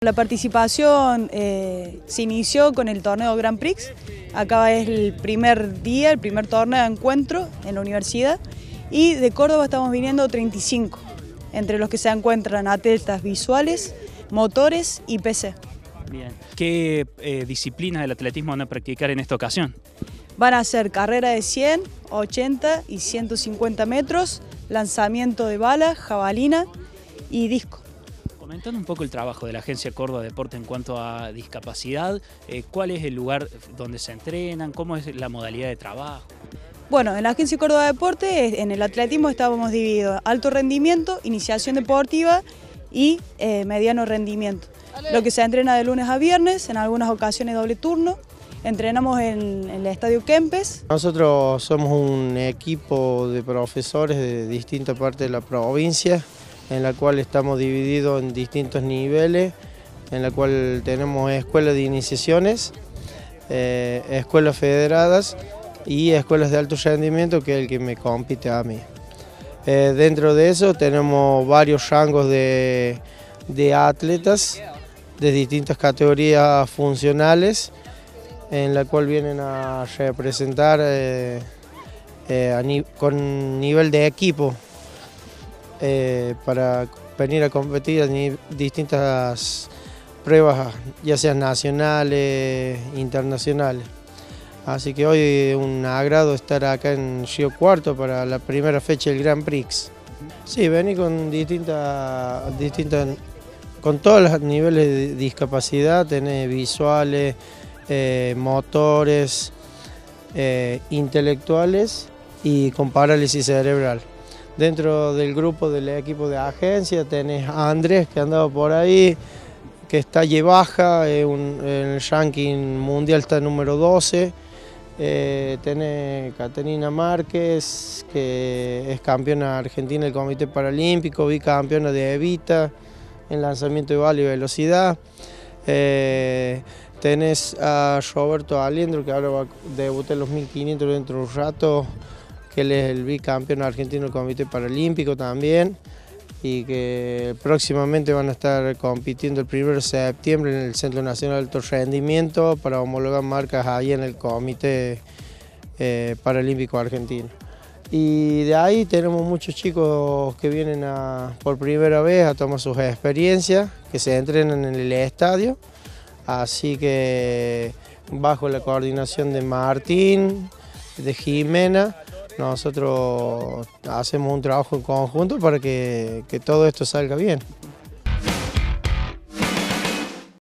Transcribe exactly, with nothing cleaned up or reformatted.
La participación eh, se inició con el torneo Grand Prix. Acá es el primer día, el primer torneo de encuentro en la universidad. Y de Córdoba estamos viniendo treinta y cinco, entre los que se encuentran atletas visuales, motores y P C. Bien. ¿Qué eh, disciplinas del atletismo van a practicar en esta ocasión? Van a hacer carrera de cien, ochenta y ciento cincuenta metros, lanzamiento de bala, jabalina y disco. Comentando un poco el trabajo de la Agencia Córdoba Deporte en cuanto a discapacidad, eh, ¿cuál es el lugar donde se entrenan? ¿Cómo es la modalidad de trabajo? Bueno, en la Agencia Córdoba Deporte, en el atletismo estábamos divididos alto rendimiento, iniciación deportiva y eh, mediano rendimiento. Lo que se entrena de lunes a viernes, en algunas ocasiones doble turno. Entrenamos en, en el Estadio Kempes. Nosotros somos un equipo de profesores de distintas partes de la provincia, en la cual estamos divididos en distintos niveles, en la cual tenemos escuelas de iniciaciones, eh, escuelas federadas y escuelas de alto rendimiento, que es el que me compite a mí. Eh, dentro de eso tenemos varios rangos de, de atletas de distintas categorías funcionales, en la cual vienen a representar eh, eh, a ni, con nivel de equipo eh, para venir a competir en distintas pruebas, ya sean nacionales, internacionales. Así que hoy es un agrado estar acá en Río Cuarto para la primera fecha del Grand Prix. Sí, vení con distintas, distintas, con todos los niveles de discapacidad, tenés visuales, eh, motores, eh, intelectuales y con parálisis cerebral. Dentro del grupo del equipo de agencia tenés a Andrés, que andaba por ahí, que está allí baja, eh, un, en el ranking mundial está número doce. Eh, tenés Caterina Márquez, que es campeona argentina del Comité Paralímpico, bicampeona de Evita en lanzamiento de bala y velocidad. Eh, tenés a Roberto Aliendro, que ahora va a debutar en los mil quinientos dentro de un rato, que él es el bicampeón argentino del Comité Paralímpico también, y que próximamente van a estar compitiendo el primero de septiembre en el Centro Nacional de Alto Rendimiento para homologar marcas ahí en el Comité eh, Paralímpico Argentino. Y de ahí tenemos muchos chicos que vienen a, por primera vez a tomar sus experiencias, que se entrenan en el estadio, así que bajo la coordinación de Martín, de Jimena, nosotros hacemos un trabajo en conjunto para que, que todo esto salga bien.